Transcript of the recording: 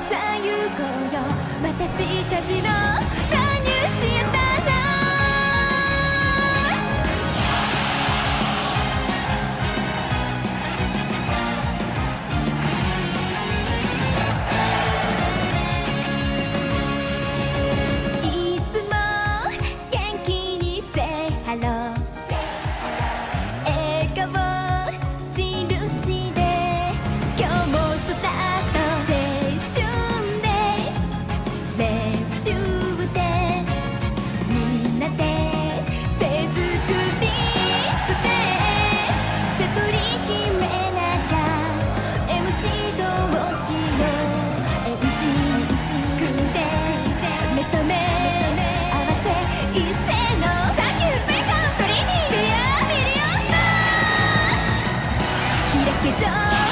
あ行こうよ私たちの加入したらいつも元気にせハロー笑顔印で今日もスタート青春です練習ですみんなで手作りステージセトリ決めながら MC どうしようエンジン組んで目と目合わせ一斉のサンキュースペイカントリーにビリオンスター開け上